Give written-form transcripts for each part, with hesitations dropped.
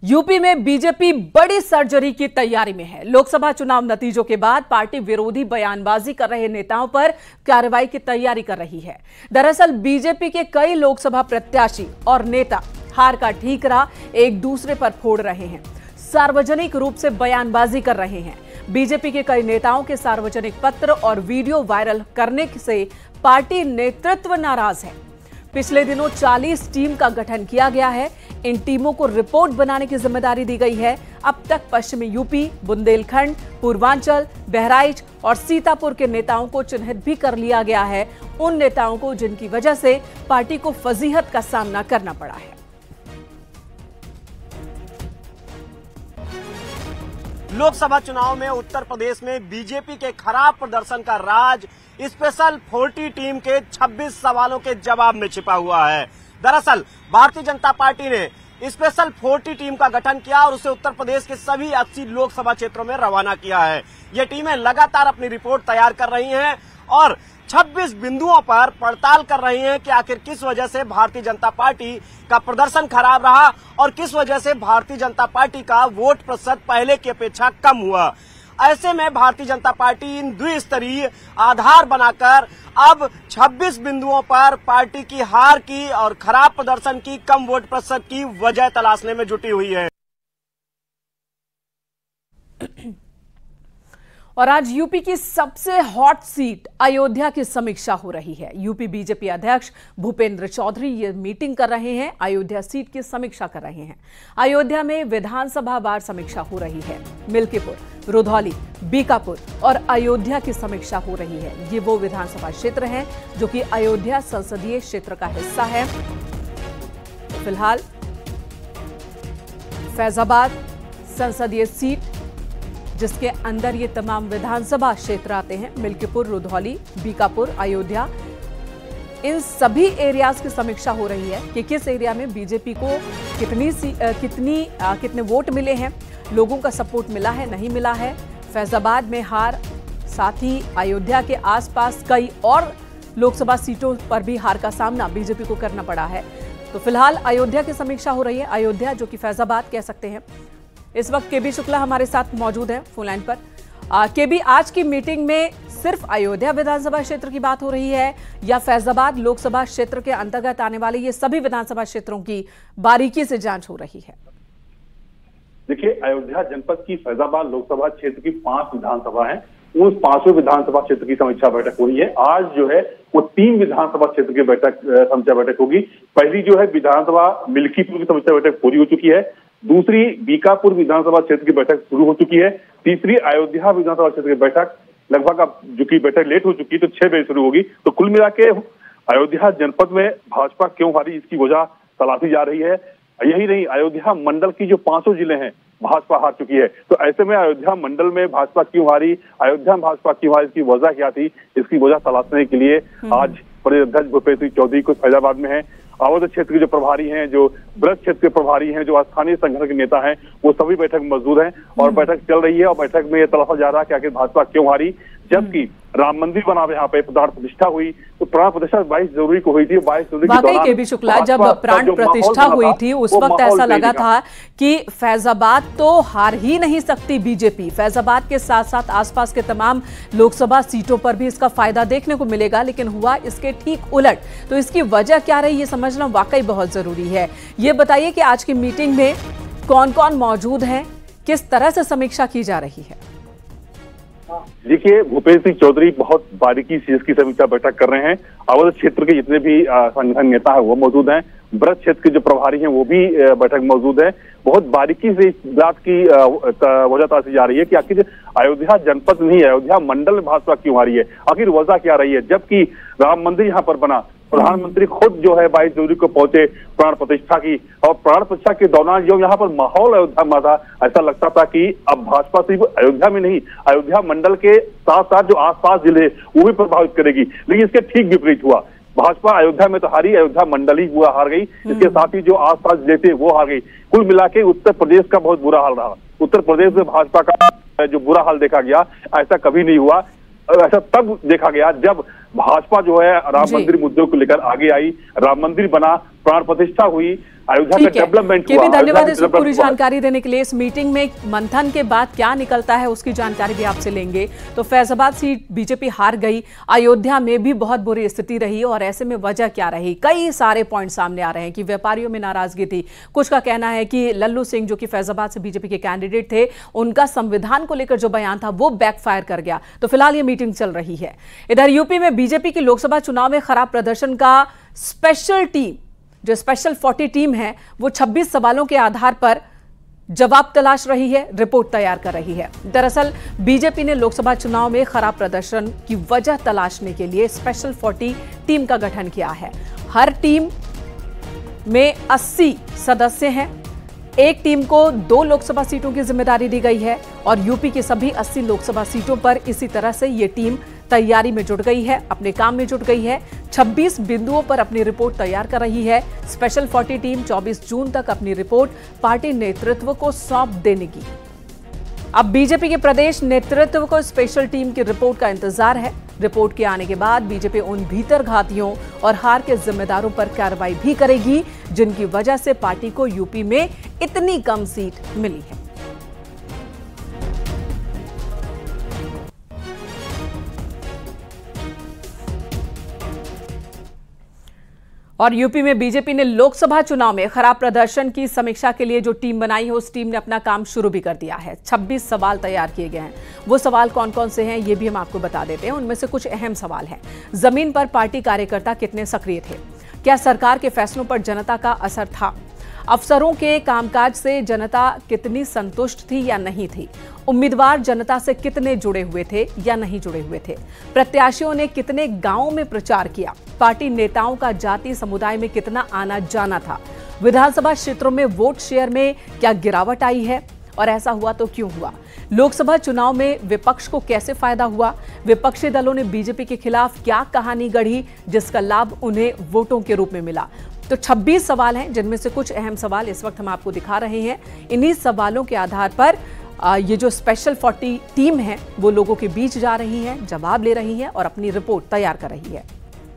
UP में BJP बड़ी surgery की तैयारी में है। लोकसभा चुनाव नतीजों के बाद पार्टी विरोधी बयानबाजी कर रहे नेताओं पर कार्रवाई की तैयारी कर रही है। दरअसल बीजेपी के कई लोकसभा प्रत्याशी और नेता हार का ठीकरा एक दूसरे पर फोड़ रहे हैं, सार्वजनिक रूप से बयानबाजी कर रहे हैं। बीजेपी के कई नेताओं के सार्वजनिक पत्र और वीडियो वायरल करने से पार्टी नेतृत्व नाराज है। पिछले दिनों 40 टीम का गठन किया गया है। इन टीमों को रिपोर्ट बनाने की जिम्मेदारी दी गई है। अब तक पश्चिमी यूपी, बुंदेलखंड, पूर्वांचल, बहराइच और सीतापुर के नेताओं को चिन्हित भी कर लिया गया है, उन नेताओं को जिनकी वजह से पार्टी को फजीहत का सामना करना पड़ा है। लोकसभा चुनाव में उत्तर प्रदेश में बीजेपी के खराब प्रदर्शन का राज स्पेशल 40 टीम के 26 सवालों के जवाब में छिपा हुआ है। दरअसल भारतीय जनता पार्टी ने स्पेशल 40 टीम का गठन किया और उसे उत्तर प्रदेश के सभी 80 लोकसभा क्षेत्रों में रवाना किया है। ये टीमें लगातार अपनी रिपोर्ट तैयार कर रही हैं और 26 बिंदुओं पर पड़ताल कर रही हैं कि आखिर किस वजह से भारतीय जनता पार्टी का प्रदर्शन खराब रहा और किस वजह से भारतीय जनता पार्टी का वोट प्रतिशत पहले की अपेक्षा कम हुआ। ऐसे में भारतीय जनता पार्टी इन द्विस्तरीय आधार बनाकर अब 26 बिंदुओं पर पार्टी की हार की और खराब प्रदर्शन की, कम वोट प्रतिशत की वजह तलाशने में जुटी हुई है। और आज यूपी की सबसे हॉट सीट अयोध्या की समीक्षा हो रही है। यूपी बीजेपी अध्यक्ष भूपेंद्र चौधरी ये मीटिंग कर रहे हैं, अयोध्या सीट की समीक्षा कर रहे हैं। अयोध्या में विधानसभा वार समीक्षा हो रही है। मिल्कीपुर, रुधौली, बीकापुर और अयोध्या की समीक्षा हो रही है। ये वो विधानसभा क्षेत्र हैं जो कि अयोध्या संसदीय क्षेत्र का हिस्सा है। फिलहाल फैजाबाद संसदीय सीट जिसके अंदर ये तमाम विधानसभा क्षेत्र आते हैं, मिल्कीपुर, रुधौली, बीकापुर, अयोध्या, इन सभी एरियाज की समीक्षा हो रही है कि किस एरिया में बीजेपी को कितने वोट मिले हैं, लोगों का सपोर्ट मिला है, नहीं मिला है। फैजाबाद में हार, साथ ही अयोध्या के आसपास कई और लोकसभा सीटों पर भी हार का सामना बीजेपी को करना पड़ा है। तो फिलहाल अयोध्या की समीक्षा हो रही है। अयोध्या जो कि फैजाबाद कह सकते हैं। इस वक्त केबी शुक्ला हमारे साथ मौजूद है फोन लाइन पर। केबी, आज की मीटिंग में सिर्फ अयोध्या विधानसभा क्षेत्र की बात हो रही है या फैजाबाद लोकसभा क्षेत्र के अंतर्गत आने वाले ये सभी विधानसभा क्षेत्रों की बारीकी से जांच हो रही है? देखिए, अयोध्या जनपद की फैजाबाद लोकसभा क्षेत्र की 5 विधानसभा है। उन 5 विधानसभा क्षेत्र की समीक्षा बैठक हो रही है। आज जो है वो 3 विधानसभा क्षेत्र की समीक्षा बैठक होगी। पहली जो है विधानसभा मिल्कीपुर की समीक्षा बैठक पूरी हो चुकी है। दूसरी बीकापुर विधानसभा क्षेत्र की बैठक शुरू हो चुकी है। तीसरी अयोध्या विधानसभा क्षेत्र की बैठक लगभग अब जो की बैठक लेट हो चुकी है, तो 6 बजे शुरू होगी। तो कुल मिला के अयोध्या जनपद में भाजपा क्यों हारी, इसकी वजह तलाशी जा रही है। यही नहीं, अयोध्या मंडल की जो 500 जिले हैं भाजपा हार चुकी है। तो ऐसे में अयोध्या मंडल में भाजपा क्यों हारी, अयोध्या में भाजपा क्यों हारी, इसकी वजह क्या थी, इसकी वजह तलाशने के लिए आज प्रदेश अध्यक्ष भूपेंद्र सिंह चौधरी को फैजाबाद में है। अवध क्षेत्र के जो प्रभारी हैं, जो ब्रज क्षेत्र के प्रभारी हैं, जो स्थानीय संगठन के नेता हैं, वो सभी बैठक में मौजूद हैं और बैठक चल रही है। और बैठक में यह तलाशा जा रहा है कि आखिर भाजपा क्यों हारी। जबकि राम मंदिर बना, यहाँ पे प्राण प्रतिष्ठा हुई, तो प्राण प्रतिष्ठा 22 जनवरी को हुई थी। 22 जनवरी के दौरान केबी शुक्ला, जब प्राण प्रतिष्ठा हुई थी उस वक्त ऐसा लगा था कि फैजाबाद तो हार ही नहीं सकती बीजेपी। फैजाबाद के साथ साथ आसपास के तमाम लोकसभा सीटों पर भी इसका फायदा देखने को मिलेगा, लेकिन हुआ इसके ठीक उलट। तो इसकी वजह क्या रही, ये समझना वाकई बहुत जरूरी है। ये बताइए कि आज की मीटिंग में कौन कौन मौजूद है, किस तरह से समीक्षा की जा रही है? देखिए, भूपेंद्र सिंह चौधरी बहुत बारीकी से इसकी समीक्षा बैठक कर रहे हैं। अवध क्षेत्र के जितने भी संगठन नेता है वो मौजूद हैं। ब्रज क्षेत्र के जो प्रभारी हैं वो भी बैठक मौजूद है। बहुत बारीकी से इस बात की वजह तलाशी जा रही है कि आखिर अयोध्या जनपद नहीं, अयोध्या मंडल में भाजपा क्यों हारी है, आखिर वजह क्या रही है। जबकि राम मंदिर यहाँ पर बना, प्रधानमंत्री खुद जो है 22 जनवरी को पहुंचे प्राण प्रतिष्ठा की, और प्राण प्रतिष्ठा के दौरान जो यहाँ पर माहौल अयोध्या में था, ऐसा लगता था कि अब भाजपा सिर्फ अयोध्या में नहीं, अयोध्या मंडल के साथ साथ जो आसपास जिले वो भी प्रभावित करेगी। लेकिन इसके ठीक विपरीत हुआ। भाजपा अयोध्या में तो हारी, अयोध्या मंडल ही हुआ हार गई। इसके साथ ही जो आसपास जिले थे वो हार गई। कुल मिला के उत्तर प्रदेश का बहुत बुरा हाल रहा। उत्तर प्रदेश में भाजपा का जो बुरा हाल देखा गया, ऐसा कभी नहीं हुआ। ऐसा तब देखा गया जब भाजपा जो है राम मंदिर मुद्दों को लेकर आगे आई, राम मंदिर बना, प्राण प्रतिष्ठा हुई, अयोध्या का डेवलपमेंट हुआ। धन्यवाद इस पूरी जानकारी देने के लिए। इस मीटिंग में मंथन के बाद क्या निकलता है उसकी जानकारी भी आपसे लेंगे। तो फैजाबाद सीट बीजेपी हार गई, अयोध्या में भी बहुत बुरी स्थिति रही और ऐसे में वजह क्या रही, कई सारे पॉइंट सामने आ रहे हैं कि व्यापारियों में नाराजगी थी। कुछ का कहना है कि लल्लू सिंह जो कि फैजाबाद से बीजेपी के कैंडिडेट थे, उनका संविधान को लेकर जो बयान था वो बैकफायर कर गया। तो फिलहाल ये मीटिंग चल रही है। इधर यूपी में बीजेपी की लोकसभा चुनाव में खराब प्रदर्शन का स्पेशल टीम, जो स्पेशल 40 टीम है, वो 26 सवालों के आधार पर जवाब तलाश रही है, रिपोर्ट तैयार कर रही है। दरअसल बीजेपी ने लोकसभा चुनाव में खराब प्रदर्शन की वजह तलाशने के लिए स्पेशल 40 टीम का गठन किया है। हर टीम में 80 सदस्य हैं। एक टीम को 2 लोकसभा सीटों की जिम्मेदारी दी गई है और यूपी की सभी 80 लोकसभा सीटों पर इसी तरह से ये टीम तैयारी में जुट गई है, अपने काम में जुट गई है। 26 बिंदुओं पर अपनी रिपोर्ट तैयार कर रही है। स्पेशल 40 टीम 24 जून तक अपनी रिपोर्ट पार्टी नेतृत्व को सौंप देगी। अब बीजेपी के प्रदेश नेतृत्व को स्पेशल टीम की रिपोर्ट का इंतजार है। रिपोर्ट के आने के बाद बीजेपी उन भीतरघातियों और हार के जिम्मेदारों पर कार्रवाई भी करेगी जिनकी वजह से पार्टी को यूपी में इतनी कम सीट मिली है। और यूपी में बीजेपी ने लोकसभा चुनाव में खराब प्रदर्शन की समीक्षा के लिए जो टीम बनाई है, उस टीम ने अपना काम शुरू भी कर दिया है। 26 सवाल तैयार किए गए हैं। वो सवाल कौन कौन से हैं ये भी हम आपको बता देते हैं। उनमें से कुछ अहम सवाल हैं। जमीन पर पार्टी कार्यकर्ता कितने सक्रिय थे? क्या सरकार के फैसलों पर जनता का असर था? अफसरों के कामकाज से जनता कितनी संतुष्ट थी या नहीं थी? उम्मीदवार जनता से कितने जुड़े हुए थे या नहीं जुड़े हुए थे? प्रत्याशियों ने कितने गांवों में प्रचार किया? पार्टी नेताओं का जाति समुदाय में कितना आना जाना था? विधानसभा क्षेत्रों में वोट शेयर में क्या गिरावट आई है और ऐसा हुआ तो क्यों हुआ? लोकसभा चुनाव में विपक्ष को कैसे फायदा हुआ? विपक्षी दलों ने बीजेपी के खिलाफ क्या कहानी गढ़ी जिसका लाभ उन्हें वोटों के रूप में मिला? तो 26 सवाल हैं जिनमें से कुछ अहम सवाल इस वक्त हम आपको दिखा रहे हैं। इन्हीं सवालों के आधार पर ये जो स्पेशल 40 टीम है वो लोगों के बीच जा रही है, जवाब ले रही है और अपनी रिपोर्ट तैयार कर रही है।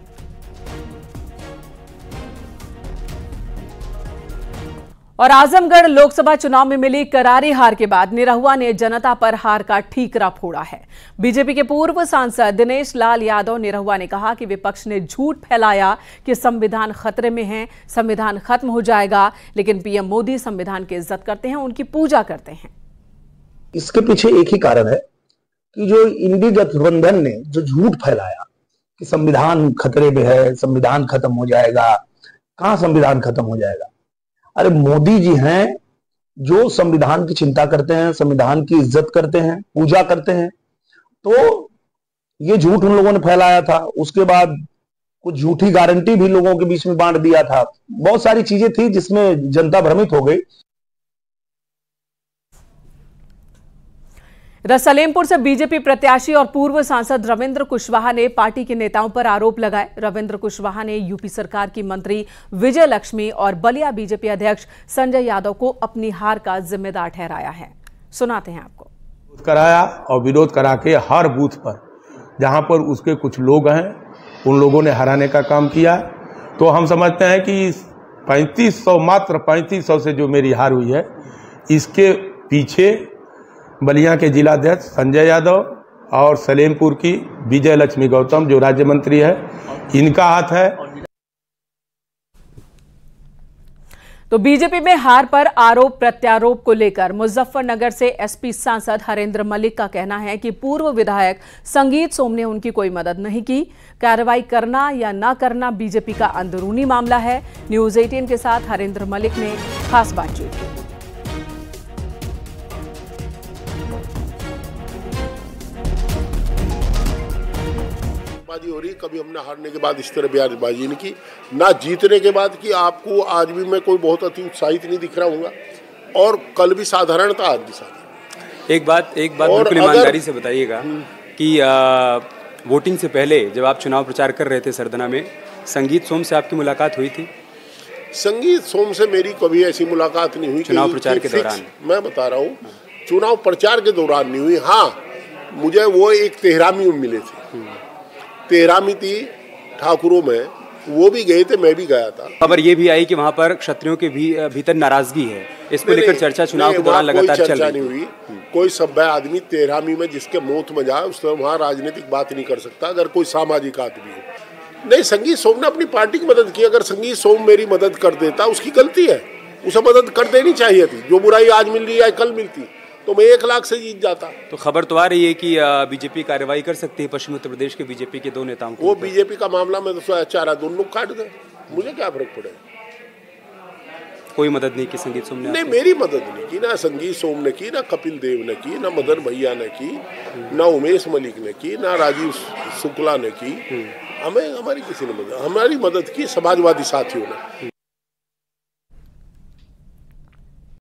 और आजमगढ़ लोकसभा चुनाव में मिली करारी हार के बाद निरहुआ ने जनता पर हार का ठीकरा फोड़ा है। बीजेपी के पूर्व सांसद दिनेश लाल यादव निरहुआ ने कहा कि विपक्ष ने झूठ फैलाया कि संविधान खतरे में है, संविधान खत्म हो जाएगा, लेकिन पीएम मोदी संविधान की इज्जत करते हैं, उनकी पूजा करते हैं। इसके पीछे एक ही कारण है कि जो इंडी गठबंधन ने जो झूठ फैलाया कि संविधान खतरे में है, संविधान खत्म हो जाएगा, कहां संविधान खत्म हो जाएगा? अरे मोदी जी हैं जो संविधान की चिंता करते हैं, संविधान की इज्जत करते हैं, पूजा करते हैं। तो ये झूठ उन लोगों ने फैलाया था। उसके बाद कुछ झूठी गारंटी भी लोगों के बीच में बांट दिया था। बहुत सारी चीजें थी जिसमें जनता भ्रमित हो गई। सलेमपुर से बीजेपी प्रत्याशी और पूर्व सांसद रविंद्र कुशवाहा ने पार्टी के नेताओं पर आरोप लगाए। रविंद्र कुशवाहा ने यूपी सरकार की मंत्री विजय लक्ष्मी और बलिया बीजेपी अध्यक्ष संजय यादव को अपनी हार का जिम्मेदार ठहराया है। सुनाते हैं आपको। कराया और विरोध करा के हर बूथ पर जहां पर उसके कुछ लोग हैं उन लोगों ने हराने का काम किया। तो हम समझते हैं कि 3500 मात्र 3500 से जो मेरी हार हुई है, इसके पीछे बलिया के जिलाध्यक्ष संजय यादव और सलेमपुर की विजय लक्ष्मी गौतम जो राज्य मंत्री है, इनका हाथ है। तो बीजेपी में हार पर आरोप प्रत्यारोप को लेकर मुजफ्फरनगर से एसपी सांसद हरेंद्र मलिक का कहना है कि पूर्व विधायक संगीत सोम ने उनकी कोई मदद नहीं की। कार्रवाई करना या ना करना बीजेपी का अंदरूनी मामला है। न्यूज 18 के साथ हरेंद्र मलिक ने खास बातचीत की। हो रही, कभी हमने हारने के बाद इस तरह बयानबाजी नहीं की, ना जीतने के बाद की। आपको आज भी मैं कोई बहुत अति उत्साहित नहीं दिख रहा हूँगा और कल भी साधारण था, आज भी साधारण। एक बात बिल्कुल ईमानदारी से बताइएगा कि वोटिंग से पहले जब आप चुनाव प्रचार कर रहे थे सरदना में, संगीत सोम से आपकी मुलाकात हुई थी? संगीत सोम से मेरी कभी ऐसी मुलाकात नहीं हुई। चुनाव प्रचार के दौरान? मैं बता रहा हूँ, चुनाव प्रचार के दौरान नहीं हुई। हाँ, मुझे वो एक तेहरामी मिले थे। तेहरामी थी ठाकुरों में, वो भी गए थे, मैं भी गया था। खबर ये भी आई कि वहाँ पर क्षत्रियों के भीतर नाराजगी है, इसको लेकर चर्चा चुनाव के दौरान लगातार चल रही नहीं हुई। कोई सभ्य आदमी 13वीं में जिसके मौत में जाए उसमें वहाँ राजनीतिक बात नहीं कर सकता, अगर कोई सामाजिक आदमी है। नहीं, संगीत सोम ने अपनी पार्टी की मदद की। अगर संगीत सोम मेरी मदद कर देता, उसकी गलती है, उसे मदद कर देनी चाहिए थी। जो बुराई आज मिल रही है कल मिलती तो मैं 1 लाख से जीत जाता। तो खबर तो आ रही है कि बीजेपी कार्रवाई कर सकती है पश्चिमी उत्तर प्रदेश के बीजेपी के 2 नेताओं को। वो बीजेपी का मामला में तो चारा दोनों काट दे, मुझे क्या फर्क पड़ेगा। कोई मदद नहीं की संगीत सोम ने? नहीं, मेरी मदद नहीं की, ना संगीत सोम ने की, ना कपिल देव ने की, ना मदन भैया ने की, ना उमेश मलिक ने की, ना राजीव शुक्ला ने की। हमें हमारी किसी ने मदद, हमारी मदद की समाजवादी साथियों ने।